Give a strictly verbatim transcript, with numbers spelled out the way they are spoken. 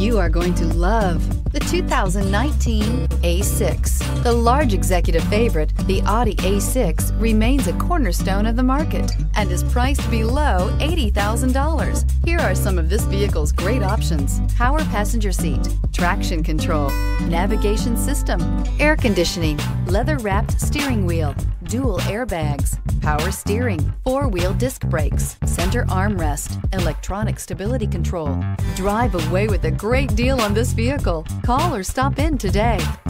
You are going to love the two thousand nineteen A six. The large executive favorite, the Audi A six, remains a cornerstone of the market and is priced below eighty thousand dollars. Here are some of this vehicle's great options: power passenger seat, traction control, navigation system, air conditioning, leather-wrapped steering wheel, dual airbags, power steering, four-wheel disc brakes, center armrest, electronic stability control. Drive away with a great deal on this vehicle. Call or stop in today.